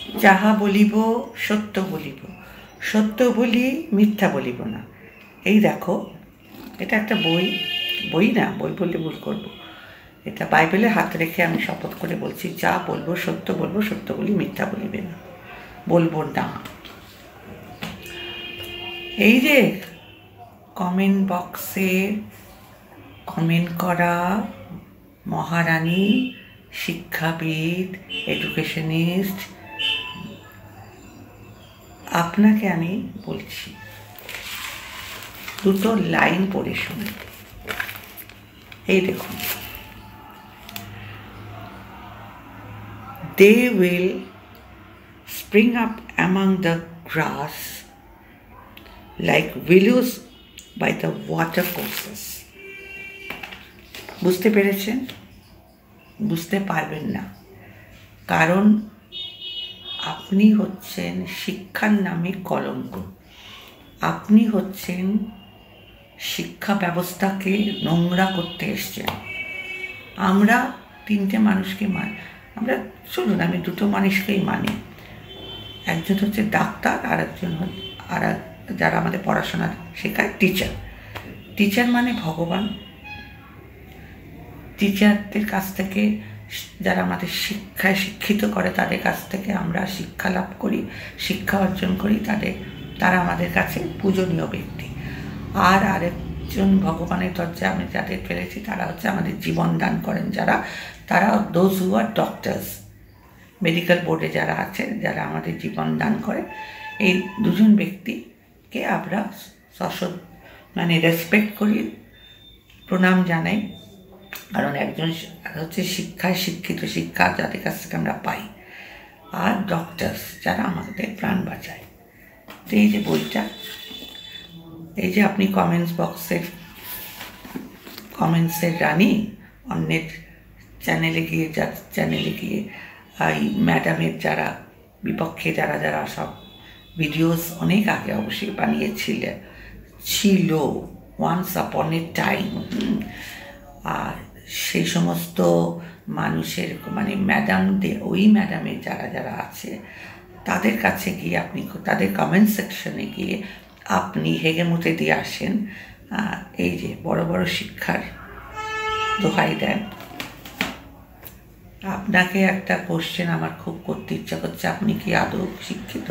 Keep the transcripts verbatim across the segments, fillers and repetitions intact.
যাহা বলিব সত্য বলিব, সত্য বলি মিথ্যা বলিব না। এই দেখো, এটা একটা বই, বই না, বই বললে ভুল করব, এটা বাইবেলে হাত রেখে আমি শপথ করে বলছি, যা বলবো সত্য বলবো, সত্য বলি মিথ্যা বলিবে না, বলবো না। এই যে কমেন্ট বক্সে কমেন্ট করা মহারানী, শিক্ষাবিদ, এডুকেশনিস্ট, আপনাকে আমি বলছি দুটো লাইন পড়ে শুনুন। এই দেখুন, they will spring up among the grass like willows by the water courses. বুঝতে পেরেছেন? বুঝতে পারবেন না, কারণ আপনি হচ্ছেন শিক্ষার নামে কলঙ্ক। আপনি হচ্ছেন শিক্ষা ব্যবস্থাকে নোংরা করতে এসছেন। আমরা তিনটে মানুষকে মানি, আমরা চলুন আমি দুটো মানুষকেই মানি। একজন হচ্ছে ডাক্তার, আর একজন আর যারা আমাদের পড়াশোনা শেখায় টিচার। টিচার মানে ভগবান। টিচারদের কাছ থেকে, যারা আমাদের শিক্ষায় শিক্ষিত করে, তাদের কাছ থেকে আমরা শিক্ষা লাভ করি, শিক্ষা অর্জন করি, তাদের তারা আমাদের কাছে পূজনীয় ব্যক্তি। আর আরেকজন ভগবানের দরজায় আমি যাদের ফেলেছি, তারা হচ্ছে আমাদের জীবন দান করেন যারা, তারা those who are doctors, medical বোর্ডে যারা আছেন, যারা আমাদের জীবন দান করে। এই দুজন ব্যক্তিকে আমরা সশব মানে রেসপেক্ট করি, প্রণাম জানাই। কারণ একজন হচ্ছে শিক্ষায় শিক্ষিত, শিক্ষা যাদের কাছ থেকে আমরা পাই, আর ডক্টরস যারা আমাদের প্রাণ বাঁচায়। তো এই যে বইটা, এই যে আপনি কমেন্টস বক্সের কমেন্টসের রানী, অন্যের চ্যানেলে গিয়ে যা চ্যানেলে গিয়ে এই ম্যাডামের যারা বিপক্ষে যারা যারা সব ভিডিওস অনেক আগে অবশ্যই বানিয়েছিলেন, ছিল ওয়ান্স আপন এ টাইম, আর সেই সমস্ত মানুষের মানে ম্যাডামদের, ওই ম্যাডামের যারা যারা আছে তাদের কাছে গিয়ে আপনি, তাদের কমেন্ট সেকশনে গিয়ে আপনি হেগেমুতে দিয়ে আসেন এই যে বড় বড় শিক্ষার দোহাই দেন। আপনাকে একটা কোশ্চেন আমার খুব করতে ইচ্ছা করছে, আপনি কি আদৌ শিক্ষিত?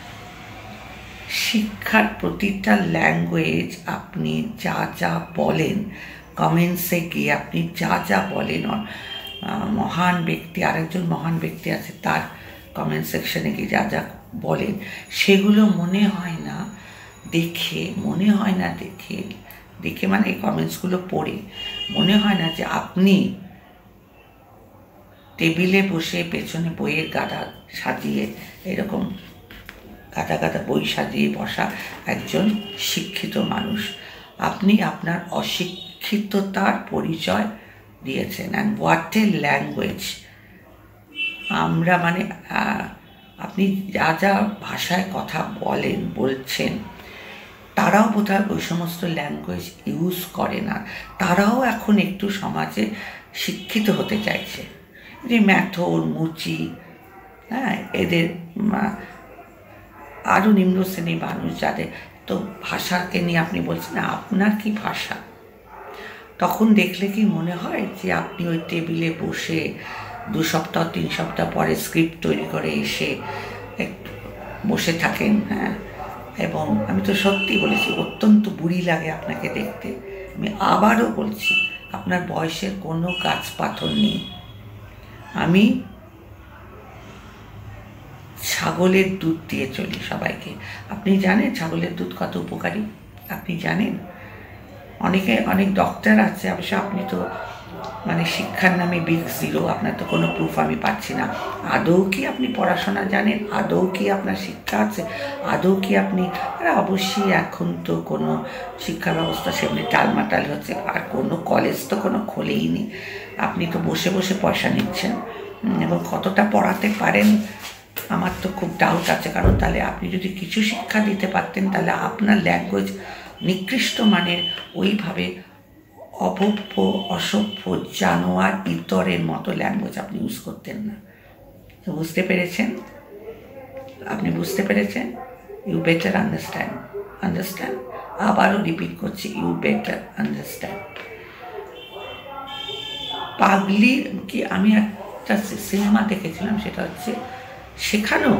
শিক্ষার প্রতিটা ল্যাঙ্গুয়েজ আপনি যা যা বলেন, কমেন্টসে গিয়ে আপনি যা যা বলেন, মহান ব্যক্তি, আরেকজন মহান ব্যক্তি আছে, তার কমেন্ট সেকশনে গিয়ে যা যা বলেন, সেগুলো মনে হয় না দেখে, মনে হয় না দেখে দেখে মানে এই কমেন্টসগুলো পড়ে মনে হয় না যে আপনি টেবিলে বসে পেছনে বইয়ের গাদা সাজিয়ে, এরকম গাদা গাদা বই সাজিয়ে বসা একজন শিক্ষিত মানুষ। আপনি আপনার অশিক্ষিততার পরিচয় দিয়েছেন। And what a language! আমরা মানে আপনি যা যা ভাষায় কথা বলেন বলছেন, তারাও বোধহয় ওই সমস্ত ল্যাঙ্গুয়েজ ইউজ করে না। তারাও এখন একটু সমাজে শিক্ষিত হতে চাইছে। যে ম্যাথর, মুচি, হ্যাঁ, এদের আরও নিম্ন শ্রেণীর মানুষ যাদের, তো ভাষাকে নিয়ে আপনি বলছেন আপনার কি ভাষা? তখন দেখলে কি মনে হয় যে আপনি ওই টেবিলে বসে দু সপ্তাহ তিন সপ্তাহ পরে স্ক্রিপ্ট তৈরি করে এসে একটু বসে থাকেন? হ্যাঁ, এবং আমি তো সত্যি বলেছি, অত্যন্ত বুড়ি লাগে আপনাকে দেখতে। আমি আবারও বলছি, আপনার বয়সের কোনো গাছ পাথর নেই। আমি ছাগলের দুধ দিয়ে চলি সবাইকে। আপনি জানেন ছাগলের দুধ কত উপকারী? আপনি জানেন? অনেকে, অনেক ডক্টর আছে, অবশ্য আপনি তো মানে শিক্ষার নামে বিগ জিরো, আপনার তো কোনো প্রুফ আমি পাচ্ছি না। আদৌ কি আপনি পড়াশোনা জানেন? আদৌ কি আপনার শিক্ষা আছে? আদৌ কি আপনি, অবশ্যই এখন তো কোনো শিক্ষা ব্যবস্থা সেমনি টালমাটাল হচ্ছে, আর কোনো কলেজ তো কোনো খোলেই নি। আপনি তো বসে বসে পয়সা নিচ্ছেন, এবং কতটা পড়াতে পারেন আমার তো খুব ডাউট আছে। কারণ তাহলে আপনি যদি কিছু শিক্ষা দিতে পারতেন, তাহলে আপনার ল্যাঙ্গুয়েজ নিকৃষ্ট মানের, ওইভাবে অভব্য, অসভ্য, জানোয়ার, ইতরের মতো ল্যাঙ্গুয়েজ আপনি ইউজ করতেন না। বুঝতে পেরেছেন? আপনি বুঝতে পেরেছেন? ইউ বেটার আন্ডারস্ট্যান্ড আন্ডারস্ট্যান্ড আবারও রিপিট করছি, ইউ বেটার আন্ডারস্ট্যান্ড। পাগলি কি আমি একটা সিনেমা দেখেছিলাম, সেটা হচ্ছে, সেখানেও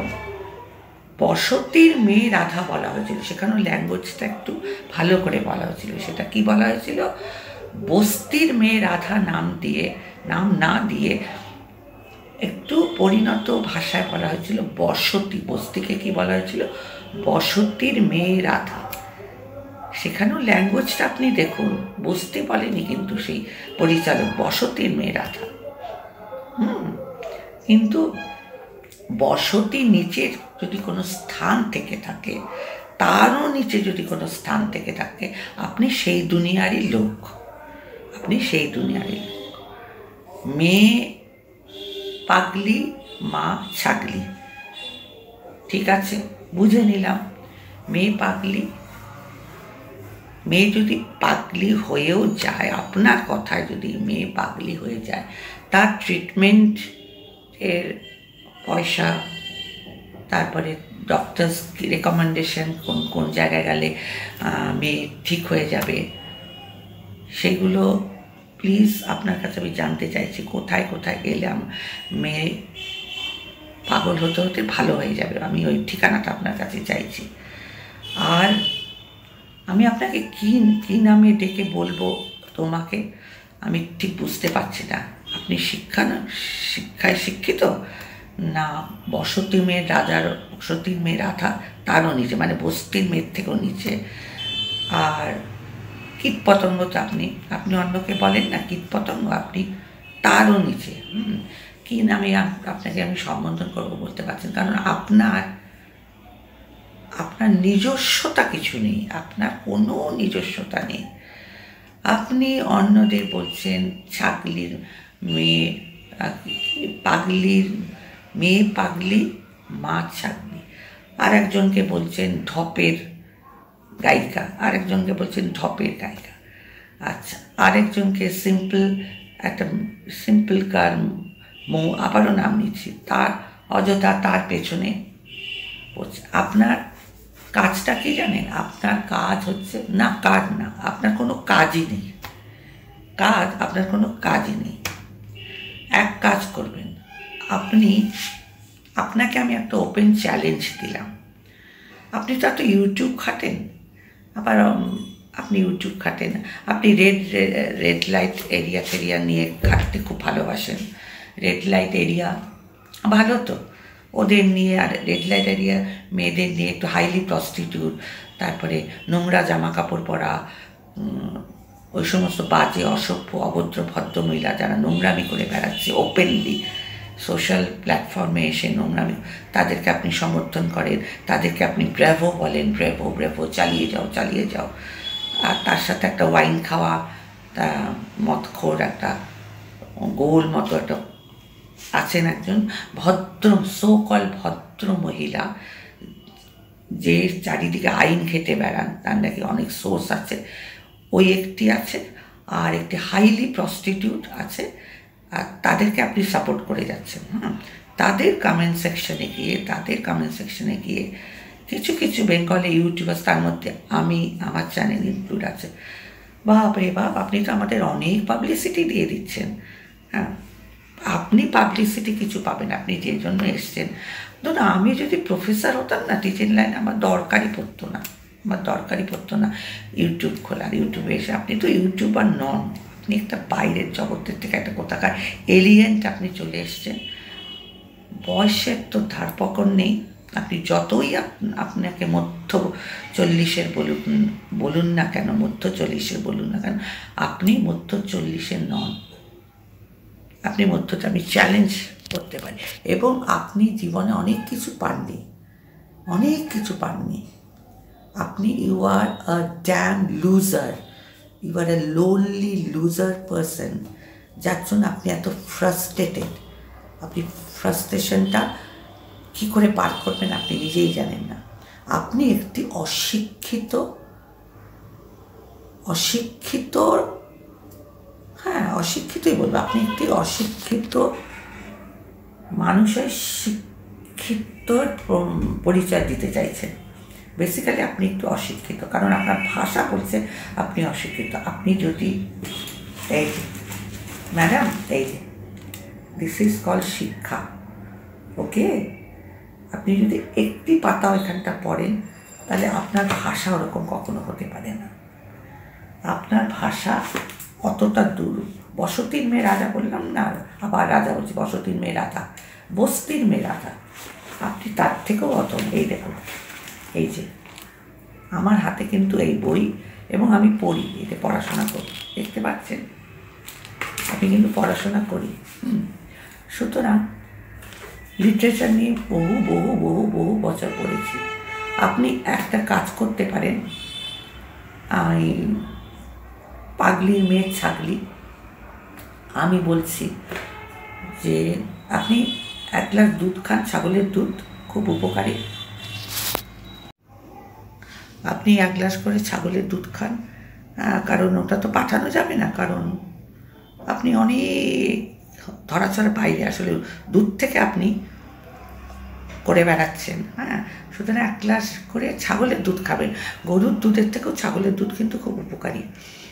বসতির মেয়ে রাধা বলা হয়েছিল, সেখানেও ল্যাঙ্গুয়েজটা একটু ভালো করে বলা হয়েছিল। সেটা কি বলা হয়েছিল? বস্তির মেয়ে রাধা নাম দিয়ে, নাম না দিয়ে একটু পরিণত ভাষায় বলা হয়েছিল বসতি। বস্তিকে কি বলা হয়েছিল? বসতির মেয়ে রাধা। সেখানেও ল্যাঙ্গুয়েজটা আপনি দেখুন, বস্তি বলেনি কিন্তু সেই পরিচালক, বসতির মেয়ে রাধা। হুম কিন্তু বসতি নিচের যদি কোনো স্থান থেকে থাকে, তারও নিচে যদি কোনো স্থান থেকে থাকে, আপনি সেই দুনিয়ারই লোক, আপনি সেই দুনিয়ারই লোক। মেয়ে পাগলি, মা ছাগলি। ঠিক আছে, বুঝে নিলাম। মেয়ে পাগলি, মেয়ে যদি পাগলি হয়েও যায়, আপনার কথায় যদি মেয়ে পাগলি হয়ে যায়, তার ট্রিটমেন্ট এর পয়সা, তারপরে ডক্টরস রেকমেন্ডেশন, কোন কোন জায়গায় গেলে মেয়ে ঠিক হয়ে যাবে, সেগুলো প্লিজ আপনার কাছে আমি জানতে চাইছি। কোথায় কোথায় গেলাম মেয়ে পাগল হতে হতে ভালো হয়ে যাবে, আমি ওই ঠিকানাটা আপনার কাছে চাইছি। আর আমি আপনাকে কী কী নামে ডেকে বলবো তোমাকে, আমি ঠিক বুঝতে পারছি না। আপনি শিক্ষা না শিক্ষায় শিক্ষিত, না বসতি মেয়ের রাজার, বসতির মেয়ে রাধা তারও নিচে, মানে বস্তির মেয়ের থেকেও নিচে। আর কীট পতঙ্গ তো আপনি আপনি অন্যকে বলেন না কীট পতঙ্গ, আপনি তারও নিচে। হুম কী নামে আপনাকে আমি সম্বোধন করবো বলতে পারছেন? কারণ আপনার আপনার নিজস্বতা কিছু নেই, আপনার কোনো নিজস্বতা নেই। আপনি অন্যদের বলছেন ছাগলির মেয়ে, পাগলির মেয়ে পাগলি, মা ছাগলি। আর একজনকে বলছেন ঢপের গায়িকা, আরেকজনকে বলছেন ঢপের গায়িকা। আচ্ছা, আরেকজনকে সিম্পল, একটা সিম্পল কার মৌ, আবারও নাম নিচ্ছি, তার অযথা তার পেছনে পড়ছে। আপনার কাজটা কি জানেন? আপনার কাজ হচ্ছে না, কাজ না, আপনার কোনো কাজই নেই, কাজ আপনার কোনো কাজই নেই। এক কাজ করবেন আপনি, আপনাকে আমি একটা ওপেন চ্যালেঞ্জ দিলাম। আপনি তো এত ইউটিউব খাটেন, আবার আপনি ইউটিউব খাটেন, আপনি রেড রেড লাইট এরিয়া ফেরিয়া নিয়ে খাটতে খুব ভালোবাসেন। রেড লাইট এরিয়া ভালো তো, ওদের নিয়ে, আর রেড লাইট এরিয়া মেয়েদের নিয়ে একটু হাইলি প্রস্টিটিউট, তারপরে নোংরা জামা কাপড় পরা, ওই সমস্ত বাজে অসভ্য অভদ্র ভদ্রমহিলা যারা নোংরামি করে বেড়াচ্ছে ওপেনলি সোশ্যাল প্ল্যাটফর্মে এসে নোংরামি, তাদেরকে আপনি সমর্থন করেন, তাদেরকে আপনি ব্রেভো বলেন, ব্রেভো ব্রেভো চালিয়ে যাও চালিয়ে যাও। আর তার সাথে একটা ওয়াইন খাওয়া, তা মদখোর একটা গোল মতো একটা আছেন একজন ভদ্র, সোকল ভদ্র মহিলা, যে চারিদিকে আইন খেটে বেড়ান, তার নাকি অনেক সোর্স আছে, ওই একটি আছে। আর একটি হাইলি প্রস্টিটিউট আছে, আর তাদেরকে আপনি সাপোর্ট করে যাচ্ছেন। হুম তাদের কমেন্ট সেকশনে গিয়ে, তাদের কমেন্ট সেকশনে গিয়ে কিছু কিছু বেঙ্গলে ইউটিউবার্স, তার মধ্যে আমি, আমার চ্যানেল ইনক্লুড আছে, বাপ রে বাপ, আপনি তো আমাদের অনেক পাবলিসিটি দিয়ে দিচ্ছেন। হ্যাঁ, আপনি পাবলিসিটি কিছু পাবেন, আপনি যে জন্য এসছেন। ধরুন আমি যদি প্রফেসর হতাম না, টিচিং লাইন আমার দরকারই পড়তো না, আমার দরকারই পড়তো না ইউটিউব খোলার। ইউটিউবে এসে, আপনি তো ইউটিউবার নন, আপনি একটা বাইরের জগতের থেকে একটা কোথাকার এলিয়েন্ট, আপনি চলে এসছেন। বয়সের তো ধারপকড় নেই, আপনি যতই আপনাকে মধ্য চল্লিশের বলুন বলুন না কেন, মধ্য চল্লিশের বলুন না কেন, আপনি মধ্য চল্লিশের নন। আপনি মধ্যটা আমি চ্যালেঞ্জ করতে পারি। এবং আপনি জীবনে অনেক কিছু পাননি, অনেক কিছু পাননি। আপনি you are a damn loser, you are a lonely loser person, যার জন্য আপনি এত ফ্রাস্ট্রেটেড। আপনি ফ্রাস্ট্রেশনটা কী করে পার করবেন আপনি নিজেই জানেন না। আপনি একটি অশিক্ষিত অশিক্ষিত হ্যাঁ অশিক্ষিতই বলবো, আপনি একটি অশিক্ষিত মানুষের শিক্ষিত শিক্ষিতর পরিচয় দিতে চাইছেন। বেসিক্যালি আপনি একটু অশিক্ষিত, কারণ আপনার ভাষা বলছে আপনি অশিক্ষিত। আপনি যদি এই যে ম্যাডাম, এই যে দিস ইজ কল শিক্ষা, ওকে? আপনি যদি একটি পাতাও এখানটা পড়েন তাহলে আপনার ভাষা ওরকম কখনো হতে পারে না। আপনার ভাষা অতটা দূর। বসতির মেয়ে রাজা বললাম না, আবার রাজা বলছি, বসতির মেয়ে রাজা, বস্তির মেয়ে রাজা, আপনি তার থেকেও অত। এই দেখুন, এই যে আমার হাতে কিন্তু এই বই, এবং আমি পড়ি, এতে পড়াশোনা করি, দেখতে পাচ্ছেন? আমি কিন্তু পড়াশোনা করি। হুম সুতরাং লিটারেচার নিয়ে বহু বহু বহু বহু বছর পড়েছি। আপনি একটা কাজ করতে পারেন, পাগলির মেয়ে ছাগলি, আমি বলছি যে আপনি এক গ্লাস দুধ খান, ছাগলের দুধ খুব উপকারী। আপনি এক গ্লাস করে ছাগলের দুধ খান, কারণ ওটা তো পাঠানো যাবে না, কারণ আপনি অনেক ধরাছড়ার বাইরে, আসলে দুধ থেকে আপনি করে বেড়াচ্ছেন। হ্যাঁ, সুতরাং এক গ্লাস করে ছাগলের দুধ খাবেন। গরুর দুধের থেকেও ছাগলের দুধ কিন্তু খুব উপকারী।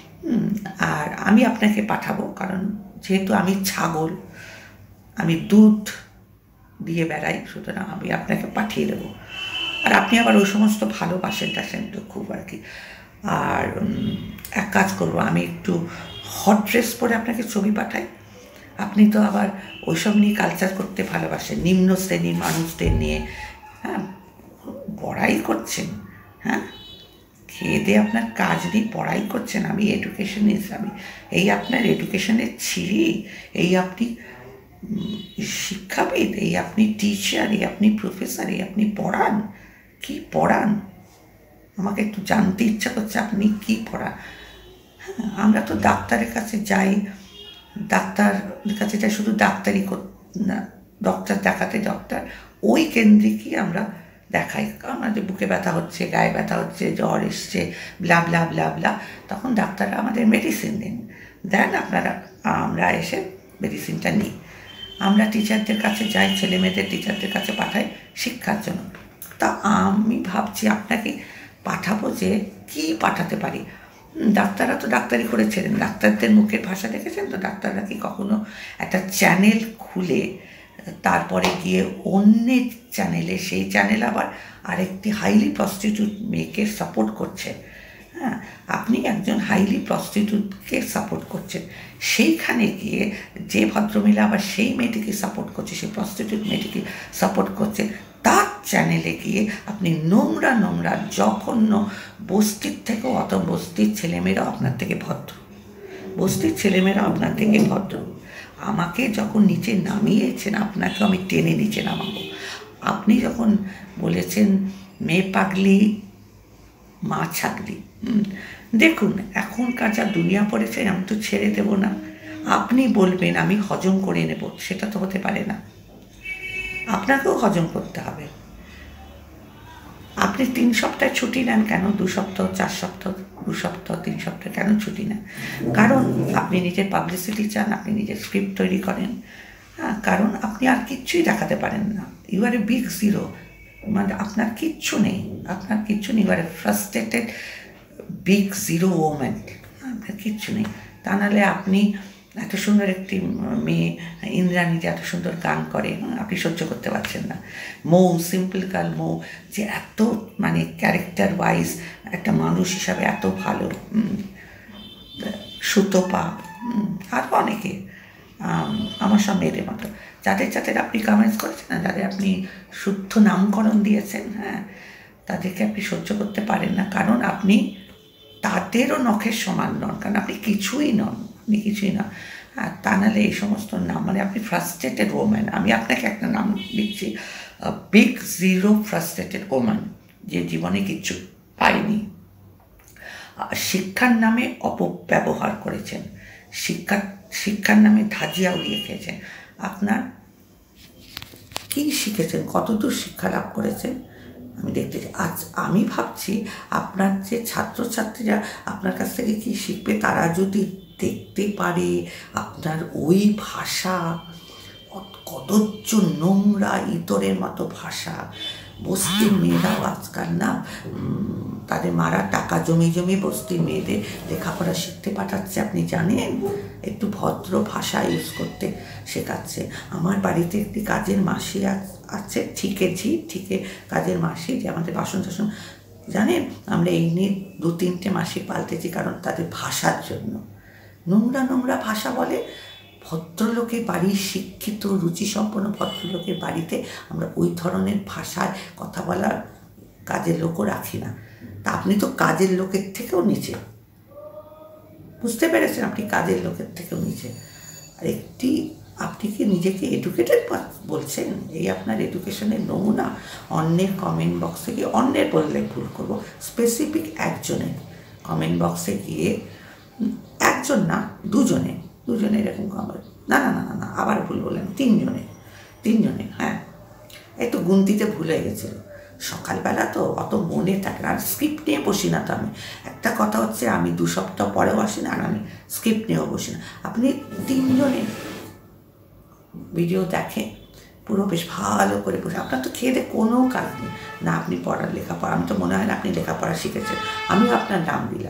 আর আমি আপনাকে পাঠাবো, কারণ যেহেতু আমি ছাগল, আমি দুধ দিয়ে বেড়াই, সুতরাং আমি আপনাকে পাঠিয়ে দেবো। আর আপনি আবার ওই সমস্ত ভালোবাসেন টাসেন তো খুব আর কি। আর এক কাজ করবো, আমি একটু হট ড্রেস পরে আপনাকে ছবি পাঠাই। আপনি তো আবার ওইসব নিয়ে কালচার করতে ভালোবাসেন, নিম্ন শ্রেণীর মানুষদের নিয়ে। হ্যাঁ, পড়াই করছেন, হ্যাঁ, খেয়ে দিয়ে আপনার কাজ নেই, পড়াই করছেন। আমি এডুকেশনিস্ট, আমি এই আপনার এডুকেশনের ছিঁড়ি, এই আপনি শিক্ষাবিদ, এই আপনি টিচার, এই আপনি প্রফেসর, এই আপনি পড়ান। কি পড়ান আমাকে একটু জানতে ইচ্ছা করছে, আপনি কি পড়ান? হ্যাঁ, আমরা তো ডাক্তারের কাছে যাই, ডাক্তারের কাছে যাই শুধু ডাক্তারি না, ডক্টর দেখাতে, ডক্টর ওই কেন্দ্রিকই আমরা দেখাই। আমাদের বুকে ব্যথা হচ্ছে, গায়ে ব্যথা হচ্ছে, জ্বর এসছে, ব্লা ব্লা ব্লা ব্লা, তখন ডাক্তাররা আমাদের মেডিসিন দেন দেন আপনারা, আমরা এসে মেডিসিনটা নিই। আমরা টিচারদের কাছে যাই, ছেলে মেয়েদের টিচারদের কাছে পাঠাই শিক্ষার জন্য। তা আমি ভাবছি আপনাকে পাঠাবো, যে কি পাঠাতে পারি। ডাক্তাররা তো ডাক্তারি করেছিলেন, ডাক্তারদের মুখের ভাষা দেখেছেন তো? ডাক্তাররা কি কখনো একটা চ্যানেল খুলে তারপরে গিয়ে অন্যের চ্যানেলে, সেই চ্যানেল আবার আরেকটি হাইলি প্রস্টিটিউট মেয়েকে সাপোর্ট করছে? হ্যাঁ, আপনি একজন হাইলি প্রস্টিটিউটকে সাপোর্ট করছেন, সেইখানে গিয়ে যে ভদ্রমহিলা আবার সেই মেয়েটিকে সাপোর্ট করছে, সেই প্রস্টিটিউট মেয়েটিকে সাপোর্ট করছে, তার চ্যানেলে গিয়ে আপনি নোংরা নোংরা জঘন্য, বস্তির থেকেও অত, বস্তির ছেলেমেয়েরাও আপনার থেকে ভদ্র, বস্তির ছেলেমেয়েরা আপনার থেকে ভদ্র। আমাকে যখন নিচে নামিয়েছেন, আপনাকেও আমি টেনে নিচে নামাবো। আপনি যখন বলেছেন মেয়ে পাগলি মা ছাগলি, দেখুন এখনকার যা দুনিয়া পড়েছে, আমি তো ছেড়ে দেব না। আপনি বলবেন আমি হজম করে নেব, সেটা তো হতে পারে না, আপনাকেও হজম করতে হবে। আপনি তিন সপ্তাহ ছুটি নেন কেন? দু সপ্তাহ, চার সপ্তাহ, দু সপ্তাহ, তিন সপ্তাহ কেন ছুটি নেন? কারণ আপনি নিজের পাবলিসিটি চান, আপনি নিজের স্ক্রিপ্ট তৈরি করেন। হ্যাঁ, কারণ আপনি আর কিচ্ছুই দেখাতে পারেন না। You are a big zero, মানে আপনার কিচ্ছু নেই, আপনার কিচ্ছু নেই। You are a frustrated big zero woman, আপনার কিচ্ছু নেই। তা নাহলে আপনি এত সুন্দর একটি মেয়ে ইন্দ্রাণী যে এত সুন্দর গান করে, আপনি সহ্য করতে পারছেন না। মৌ, সিম্পল গার্ল মৌ, যে এত মানে ক্যারেক্টার ওয়াইজ একটা মানুষ হিসাবে এত ভালো, সুতপা, আরও অনেকে আমার সব মেয়েদের মতো, যাদের যাদের আপনি কমেন্টস করেছেন না, যাদের আপনি শুদ্ধ নামকরণ দিয়েছেন, হ্যাঁ, তাদেরকে আপনি সহ্য করতে পারেন না, কারণ আপনি তাদেরও নখের সমান নন, কারণ আপনি কিছুই নন, আপনি কিছুই নন। আর তা নাহলে এই সমস্ত নাম, মানে আপনি ফ্রাস্ট্রেটেড ওম্যান। আমি আপনাকে একটা নাম দিচ্ছি, বিগ জিরো ফ্রাস্ট্রেটেড ওম্যান, যে জীবনে কিচ্ছু পায়নি, শিক্ষার নামে অপব্যবহার করেছেন, শিক্ষা শিক্ষার নামে ধাজিয়া উড়িয়ে খেয়েছেন। আপনার কী শিখেছেন, কতদূর শিক্ষা লাভ করেছেন আমি দেখতে চাই। আজ আমি ভাবছি আপনার যে ছাত্রছাত্রীরা আপনার কাছ থেকে কী শিখবে, তারা যদি দেখতে পারে আপনার ওই ভাষা, কদর্য নোংরা ইতরের মতো ভাষা। বস্তির মেয়েরাও আজকাল না তাদের মারা টাকা জমি জমি বস্তির মেয়েদের লেখাপড়া শিখতে পাঠাচ্ছে, আপনি জানেন? একটু ভদ্র ভাষা ইউজ করতে শেখাচ্ছে। আমার বাড়িতে একটি কাজের মাসি আছে, ঠিকে ঝি ঠিকে কাজের মাসি, যে আমাদের বাসন টাসন, জানেন আমরা এই নিয়ে দু তিনটে মাসি পাল্টেছি, কারণ তাদের ভাষার জন্য। নোংরা নোংরা ভাষা বলে। ভদ্রলোকের বাড়ি, শিক্ষিত রুচিসম্পন্ন ভদ্রলোকের বাড়িতে আমরা ওই ধরনের ভাষায় কথা বলার কাজের লোকও রাখি না। তা আপনি তো কাজের লোকের থেকেও নিচে, বুঝতে পেরেছেন? আপনি কাজের লোকের থেকেও নিচে। আর একটি আপনি কি নিজেকে এডুকেটেড বলছেন? এই আপনার এডুকেশনের নমুনা। অন্যের কমেন্ট বক্সে গিয়ে, অন্যের বললে ভুল করবো, স্পেসিফিক একজনের কমেন্ট বক্সে গিয়ে, একজন না দুজনে দুজনে এরকম কমেন্ট, না না না না না আবার ভুল বললেন, তিনজনে তিনজনে হ্যাঁ, এই তো গুনতিতে ভুল হয়ে গেছিল। সকালবেলা তো অত মনে থাকে না, আর স্ক্রিপ্ট নিয়ে বসি না তো আমি। একটা কথা হচ্ছে, আমি দু সপ্তাহ পরেও আসি না, আর আমি স্ক্রিপ্ট নিয়েও বসি না। আপনি তিনজনে ভিডিও দেখেন পুরো বেশ ভালো করে বসে, আপনার তো খেয়ে দিয়ে কোনো কাজ নেই না, আপনি পড়ার লেখাপড়া, আমি তো মনে হয় না আপনি লেখাপড়া শিখেছেন। আমিও আপনার নাম দিলাম,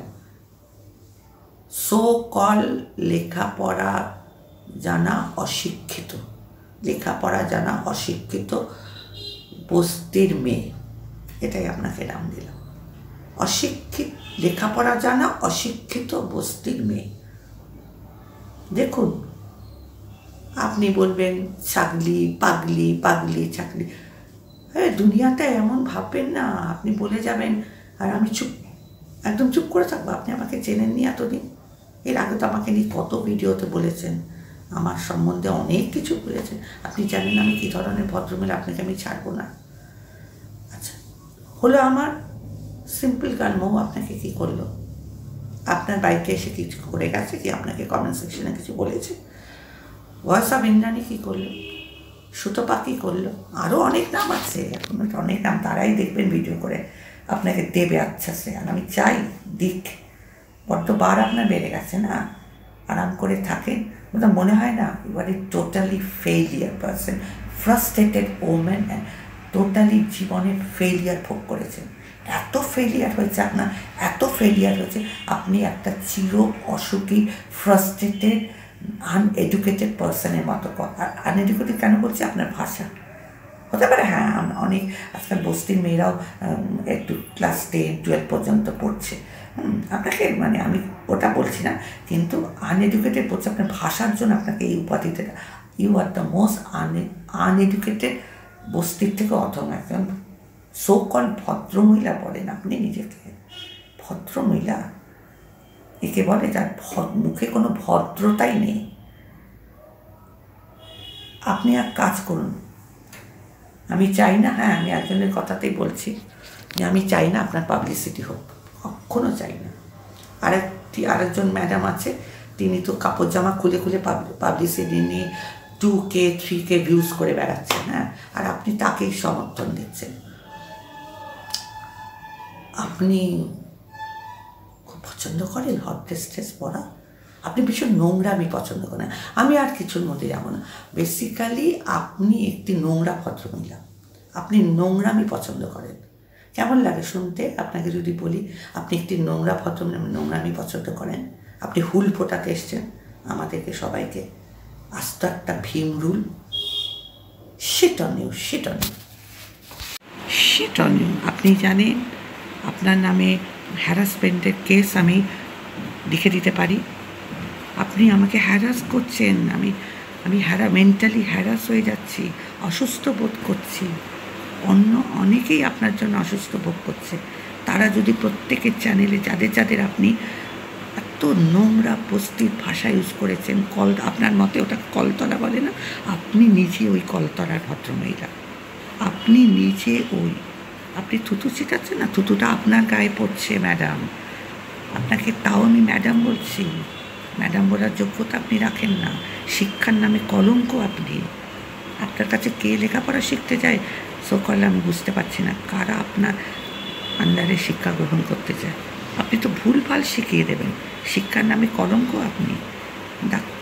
সো কল লেখাপড়া জানা অশিক্ষিত, লেখাপড়া জানা অশিক্ষিত বস্তির মেয়ে, এটাই আপনাকে নাম দিলাম। অশিক্ষিত, লেখাপড়া জানা অশিক্ষিত বস্তির মেয়ে। দেখুন, আপনি বলবেন ছাগলি পাগলি, পাগলি ছাগলি, হ্যাঁ দুনিয়াটা এমন ভাববেন না, আপনি বলে যাবেন আর আমি চুপ, একদম চুপ করে থাকবো। আপনি আমাকে চেনেননি এতদিন, এর আগে তো আমাকে নিয়ে কত ভিডিওতে বলেছেন, আমার সম্বন্ধে অনেক কিছু বলেছেন। আপনি জানেন আমি কী ধরনের ভদ্রমেল, আপনাকে আমি ছাড়বো না। আচ্ছা, হলো আমার সিম্পল গান, মৌ আপনাকে কী করলো? আপনার বাড়িতে এসে কিছু করে গেছে কি? আপনাকে কমেন্ট সেকশনে কিছু বলেছে? ভয়েস অফ ইন্দ্রাণী কী করলো? সুতপা কী করলো? আরও অনেক নাম আছে, এখন অনেক নাম, তারাই দেখবেন ভিডিও করে আপনাকে দেবে আচ্ছা সে। আর আমি চাই দিক, বড্ড বার আপনার বেড়ে গেছে না, আরাম করে থাকেন। ওটা মনে হয় না you are a totally failure person, frustrated woman, and totally জীবনের ফেইলিয়ার ভোগ করেছেন। এত ফেইলিয়ার হয়েছে আপনার, এত ফেইলিয়ার হয়েছে, আপনি একটা চির অসুখী ফ্রাস্ট্রেটেড আনএডুকেটেড পার্সনের মতো। আর আনএডুকেটেড কেন বলছি? আপনার ভাষা হতে পারে, হ্যাঁ অনেক আজকাল বস্তির মেয়েরাও একটু ক্লাস টেন টুয়েলভ পর্যন্ত পড়ছে, আপনাকে মানে আমি ওটা বলছি না, কিন্তু আনএডুকেটেড বলছে আপনার ভাষার জন্য আপনাকে এই উপাধিতে। You are the most un uneducated বস্তির থেকে অথম একজন সোকল ভদ্রমহিলা বলেন আপনি নিজেকে। ভদ্রমহিলা একে বলে যার মুখে কোনো ভদ্রতাই নেই। আপনি এক কাজ করুন, আমি চাই না, হ্যাঁ আমি একজনের কথাতেই বলছি যে আমি চাই না আপনার পাবলিসিটি হোক, কখনো চাই না। আরেকটি আরেকজন ম্যাডাম আছে, তিনি তো কাপড় জামা খুলে খুলে পাবলিসিটি নিয়ে two K three K views করে বেড়াচ্ছেন, হ্যাঁ, আর আপনি তাকেই সমর্থন দিচ্ছেন। আপনি খুব পছন্দ করেন হট ড্রেস ট্রেস পরা, আপনি ভীষণ নোংরা, আমি পছন্দ করেন। আমি আর কিছুর মধ্যে যাবো না। বেসিক্যালি আপনি একটি নোংরা ভদ্রমহিলা, আপনি নোংরামি পছন্দ করেন। কেমন লাগে শুনতে আপনাকে যদি বলি আপনি একটি নোংরা ভদ্র নোংরামি পছন্দ করেন? আপনি হুল ফোটাতে এসছেন আমাদেরকে সবাইকে, আস্ত একটা ভীম রুল। Shit on you, shit on you, shit on you. আপনি জানেন আপনার নামে হ্যারাসমেন্টের কেস আমি লিখে দিতে পারি। আপনি আমাকে হ্যারাস করছেন, আমি আমি হ্যারা মেন্টালি হ্যারাস হয়ে যাচ্ছি, অসুস্থ বোধ করছি। অন্য অনেকেই আপনার জন্য অসুস্থ বোধ করছে। তারা যদি প্রত্যেকের চ্যানেলে যাদের যাদের আপনি এত নোংরা বস্তির ভাষা ইউজ করেছেন, কল আপনার মতে ওটা কলতলা বলে না, আপনি নিজে ওই কলতলার ভদ্রমহিলা, আপনি নিজে ওই, আপনি থুতু ছিটাচ্ছেন না, থুতুটা আপনার গায়ে পড়ছে ম্যাডাম, আপনাকে তাও আমি ম্যাডাম বলছি। ম্যাডাম বলার যোগ্যতা আপনি রাখেন না, শিক্ষার নামে কলঙ্ক আপনি। আপনার কাছে কে লেখাপড়া শিখতে যায় সকলে আমি বুঝতে পারছি না, কারা আপনার আন্ডারে শিক্ষা গ্রহণ করতে চায়। আপনি তো ভুলভাল শিখিয়ে দেবেন, শিক্ষার নামে কলঙ্ক আপনি।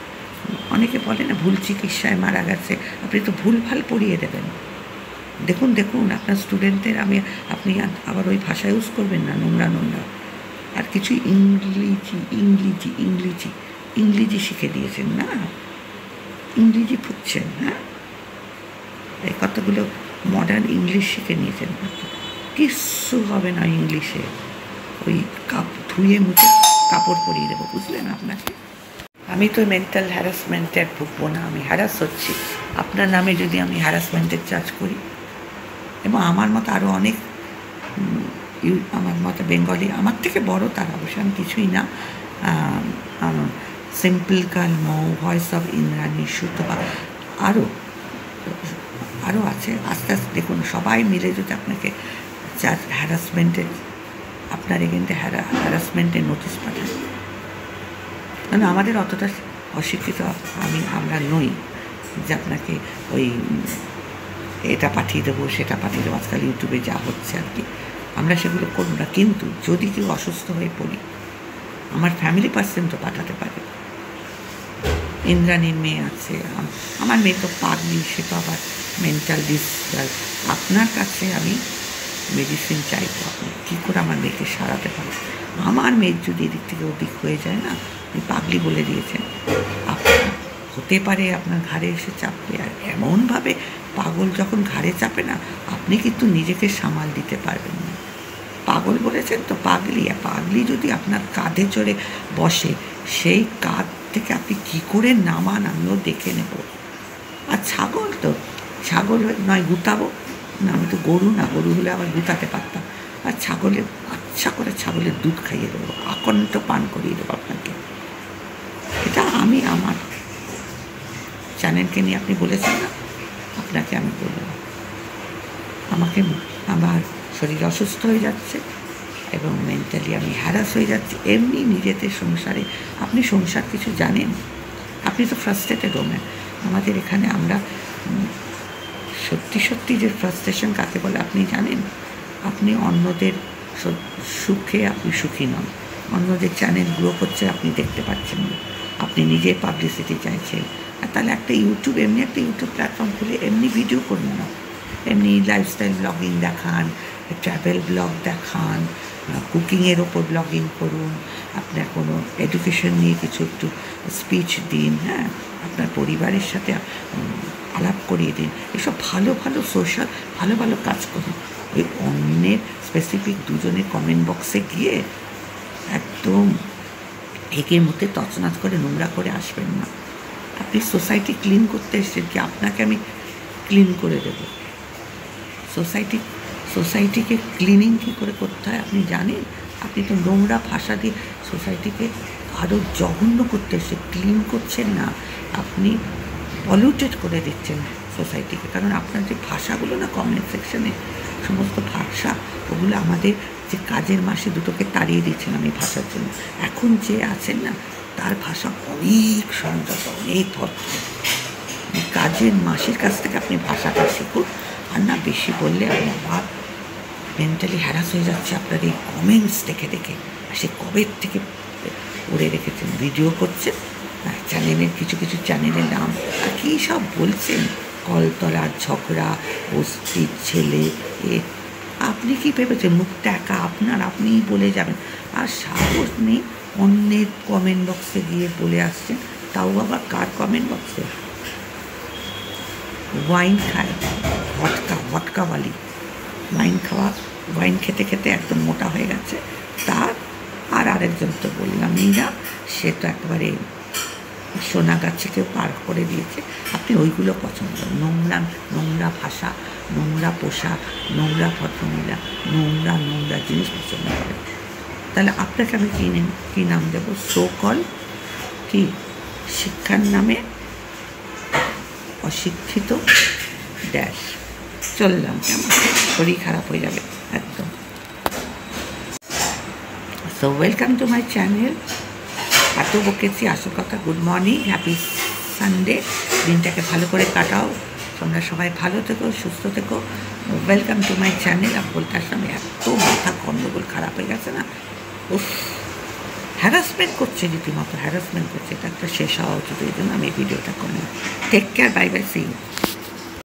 অনেকে বলে না ভুল চিকিৎসায় মারা গেছে, আপনি তো ভুলভাল পড়িয়ে দেবেন। দেখুন দেখুন আপনার স্টুডেন্টদের আমি আপনি আবার ওই ভাষা ইউজ করবেন না, নোংরা নোংরা আর কিছু ইংরেজি ইংরেজি ইংরেজি ইংরেজি শিখে দিয়েছেন না, ইংরেজি ফুটছেন। হ্যাঁ, এই কতগুলো মডার্ন ইংলিশ শিখে নিয়েছেন, কিচ্ছু হবে না ইংলিশে। ওই কাপ ধুয়ে মুছে কাপড় পরিয়ে দেবো, বুঝলেন? আপনাকে আমি তো মেন্টাল হ্যারাসমেন্টের ভুগবো না, আমি হ্যারাস হচ্ছি। আপনার নামে যদি আমি হ্যারাসমেন্টের চার্জ করি, এবং আমার মতো আরও অনেক আমার মতো বেঙ্গলি, আমার থেকে বড় তারা, অবশ্যই আমি কিছুই না। Simple girl Mou, voice of Indrani, Sutapa, আরও আরও আছে। আস্তে আস্তে দেখুন সবাই মিলে যদি আপনাকে চার্জ হ্যারাসমেন্টের, আপনার এগেন্টে হ্যারা হ্যারাসমেন্টের নোটিশ পাঠান, কারণ আমাদের অতটা অশিক্ষিত আমি আমরা নই যে আপনাকে ওই এটা পাঠিয়ে দেবো সেটা পাঠিয়ে দেবো। আজকাল ইউটিউবে যা হচ্ছে আর কি, আমরা সেগুলো করব না। কিন্তু যদি কেউ অসুস্থ হয়ে পড়ি, আমার ফ্যামিলি পার্সন তো পাঠাতে পারে। ইন্দ্রাণীর মেয়ে আছে, আমার মেয়ে তো পাগলি, সে তো আবার মেন্টাল ডিসঅর্ডার। আপনার কাছে আমি মেডিসিন চাইবো, আপনি কী করে আমার মেয়েকে সারাতে পারেন। আমার মেয়ের যদি এদিক থেকে ওদিক হয়ে যায় না, আপনি পাগলি বলে দিয়েছেন, আপনার হতে পারে আপনার ঘাড়ে এসে চাপবে। আর এমনভাবে পাগল যখন ঘাড়ে চাপে না, আপনি কিন্তু নিজেকে সামাল দিতে পারবেন না। পাগল বলেছেন তো পাগলি, আর পাগলি যদি আপনার কাঁধে চড়ে বসে, সেই কাঁধ থেকে আপনি কী করে নামান আমিও দেখে নেব। আর ছাগল তো ছাগল নয় গুতাবো না, আমি তো গরু না, গরু হলে আবার গুতাতে পারতাম। আর ছাগলের আচ্ছা করে ছাগলের দুধ খাইয়ে দেবো, আকণ্ঠ পান করিয়ে দেবো আপনাকে। এটা আমি আমার চ্যানেলকে নিয়ে আপনি বলেছেন না, আপনাকে আমি বলব, আমাকে আমার শরীর অসুস্থ হয়ে যাচ্ছে এবং মেন্টালি আমি হ্যারাস হয়ে যাচ্ছি। এমনি নিজেদের সংসারে, আপনি সংসার কিছু জানেন? আপনি তো ফ্রাস্ট্রেটেড ওম্যান। আমাদের এখানে আমরা সত্যি সত্যি যে ফ্রাস্ট্রেশন কাকে বলে আপনি জানেন? আপনি অন্যদের সুখে আপনি সুখী নন, অন্যদের চ্যানেল গ্রো করছে আপনি দেখতে পাচ্ছেন না, আপনি নিজে পাবলিসিটি চাইছেন। আর তাহলে একটা ইউটিউব, এমনি একটা ইউটিউব প্ল্যাটফর্ম খুলে এমনি ভিডিও করুন না, এমনি লাইফস্টাইল ব্লগিং দেখান, ট্রাভেল ব্লগ দেখান, কুকিংয়ের ওপর ব্লগিং করুন, আপনার কোনো এডুকেশন নিয়ে কিছু একটু স্পিচ দিন, হ্যাঁ, আপনার পরিবারের সাথে আলাপ করিয়ে দিন। এসব ভালো ভালো সোশ্যাল ভালো ভালো কাজ করুন। ওই অন্যের স্পেসিফিক দুজনের কমেন্ট বক্সে গিয়ে একদম একের মধ্যে তছনছ করে নোংরা করে আসবেন না। আপনি সোসাইটি ক্লিন করতে এসেছেন, কি আপনাকে আমি ক্লিন করে দেব? সোসাইটি সোসাইটিকে ক্লিনিং কী করে করতে হয় আপনি জানেন? আপনি তো নোংরা ভাষা দিয়ে সোসাইটিকে আরও জঘন্য করতে এসে ক্লিন করছেন না, আপনি পলিউটেড করে দিচ্ছেন সোসাইটিকে। কারণ আপনার যে ভাষাগুলো না কমেন্ট সেকশনে সমস্ত ভাষা, ওগুলো আমাদের যে কাজের মাসে দুটোকে তাড়িয়ে দিচ্ছিলাম এই ভাষার জন্য। এখন যে আছেন না, তার ভাষা অনেক সংযত, অনেক ভদ্র। কাজের মাসের কাছ থেকে আপনি ভাষাটা শিখুন। আর না বেশি বললে আমি আবার মেন্টালি হ্যারাস হয়ে যাচ্ছে আপনার এই কমেন্টস দেখে দেখে। সে কবে থেকে করে রেখেছেন, ভিডিও করছেন, চ্যানেলের কিছু কিছু চ্যানেলের নাম আর কী সব বলছেন, কলতলার ঝগড়া, বস্তির ছেলে। এ আপনি কি ভেবেছেন মুখটা একা আপনার, আপনিই বলে যাবেন? আর সাহস নেই অন্যের কমেন্ট বক্সে গিয়ে বলে আসছেন, তাও আবার কার কমেন্ট বক্সে? ওয়াইন খায়, ভটকা ভটকাওয়ালি ওয়াইন খাওয়া, ওয়াইন খেতে খেতে একদম মোটা হয়ে গেছে তার। আর আরেকজন তো বললামই না, সে তো একেবারে সোনাগাছিকে পার করে দিয়েছে। আপনি ওইগুলো পছন্দ, নোংরা নোংরা ভাষা, নোংরা পোশাক, নোংরা ভদ্রমহিলা, নোংরা নোংরা জিনিস পছন্দ করেন। তাহলে আপনাকে আমি কী কী নাম দেবো? সো কল কি শিক্ষার নামে অশিক্ষিত ড্যাশ। চললাম, কেমন শরীর খারাপ হয়ে যাবে একদম। So welcome to my channel. এত বকেছি, আসল কথা গুড মর্নিং, হ্যাপি সানডে। দিনটাকে ভালো করে কাটাও, তোমরা সবাই ভালো থেকো, সুস্থ থেকো। Welcome to my channel. আর বলতে আসলাম এত মাথা গণ্ডগোল খারাপ হয়ে গেছে না, উফ। হ্যারাসমেন্ট করছে, রীতিমতো হ্যারাসমেন্ট করছে, এটা একটা শেষ হওয়া উচিত। এই জন্য আমি ভিডিওটা করলাম। Take care, bye bye, see you.